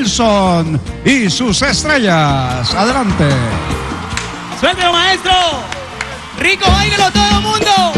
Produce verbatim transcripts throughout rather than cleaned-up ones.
Nelson y sus estrellas. Adelante. Suéltelo, maestro. Rico, báilelo todo el mundo.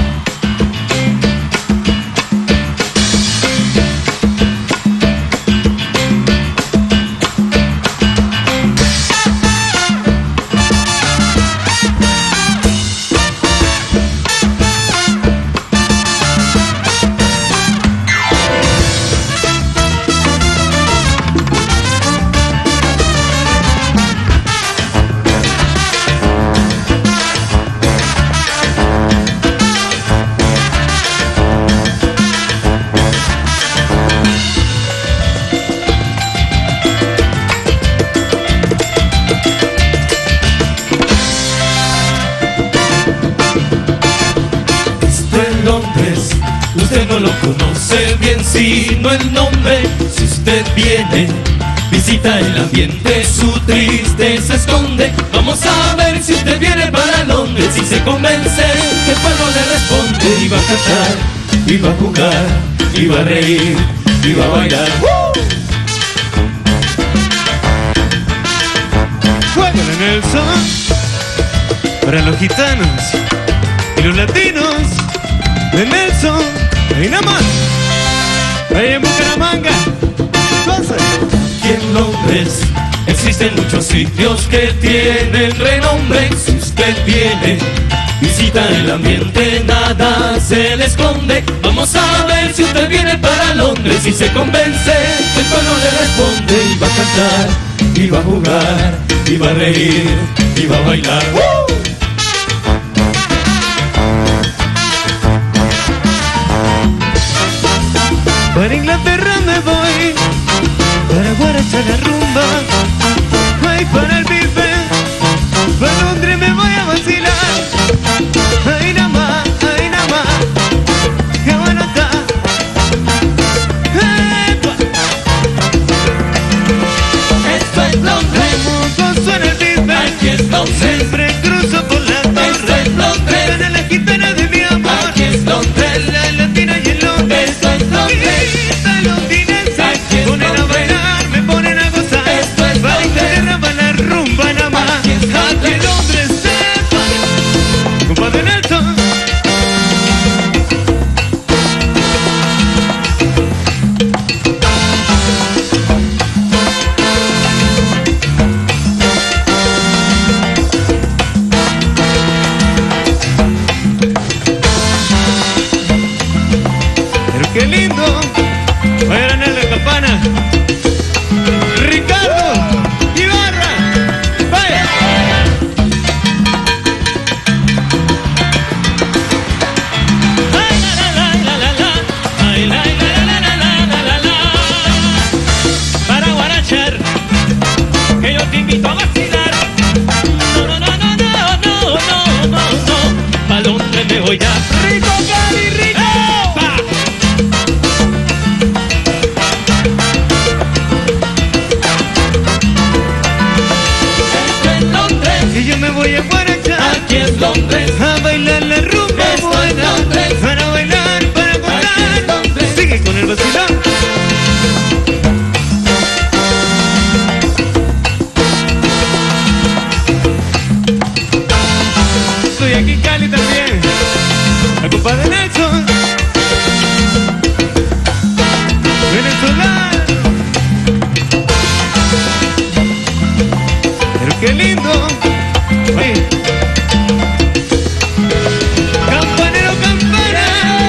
Usted no lo conoce bien, sino el nombre. Si usted viene, visita el ambiente, su tristeza esconde. Vamos a ver si usted viene para Londres. Si se convence, que el pueblo le responde. Y va a cantar, y va a jugar, y va a reír, y va a bailar. ¡Woo! Juegan en el son para los gitanos y los latinos de Nelson. Ahí nada más, ahí en Bucaramanga. Entonces, y en Londres existen muchos sitios que tienen renombre. Si usted viene, visita el ambiente, nada se le esconde. Vamos a ver si usted viene para Londres. Si se convence, el pueblo le responde. Y va a cantar, y va a jugar, y va a reír, y va a bailar. ¡Woo! Para Inglaterra me voy, para guarachar la rumba, ay, para el bife, para Londres me voy a vacilar. Ay, nada más, ay, nada más, qué bueno está. ¡Epa! Esto es Londres, Como suena el bife, aquí es Londres. siempre cruzo por la torre. Esto es Londres, Gana la gitana de mi amor, aquí es Londres. la latina y el Londres. Esto es Londres. Ponen a bailar, me ponen a gozar. Esto es para Inglaterra, para la rumba nada más. Aquí es Londres. Aquí Londres, sepa, compadre Nelson. Pero qué lindo. Vayan a la campana. Ricardo Ibarra. Vaya. Ay, la, la, la, la, la. Ay, la, la, la, la, la, la, la, la. Para guarachar, que yo te invito a vacilar. No, no, no, no, no, no, no, no, no. ¿Pa' dónde me voy ya? Rico, Cali, rico. ¡Epa! Y yo me voy a guarachar, Aquí es Londres, a bailar la rumba Esto es buena, Londres. para bailar, para Aquí es gozar. Londres. Sigue con el vacilón. Estoy aquí en Cali también, al compadre Nelson, venezolano. Pero qué lindo. Oye. Campanero, campana.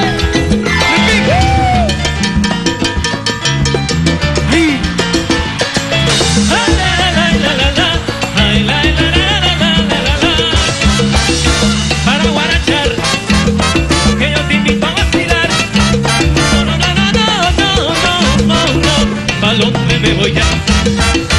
Ay. Ay, la, la, la, la, la. Ay, la, la, la, la, la, la, la. Para guarachar, que yo te invito a vacilar. No, no, no, no, no, no, no, no, no. ¿Pa' dónde me voy ya?